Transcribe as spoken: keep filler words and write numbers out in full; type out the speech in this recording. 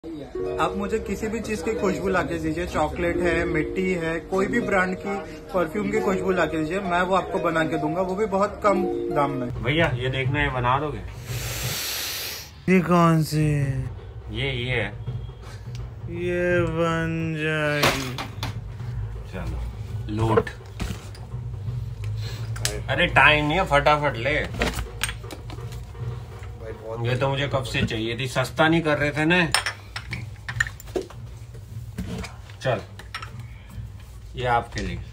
आप मुझे किसी भी चीज की खुशबू लाके दीजिए, चॉकलेट है, मिट्टी है, कोई भी ब्रांड की परफ्यूम की खुशबू लाके दीजिए, मैं वो आपको बना के दूंगा, वो भी बहुत कम दाम में। भैया ये देखना है, बना दोगे? ये कौन सी? ये ये है, ये बन जाएगी। चलो लूट। अरे टाइम नहीं है, फटाफट ले। ये तो मुझे कब से चाहिए थी, सस्ता नहीं कर रहे थे ना। चल ये आपके लिए।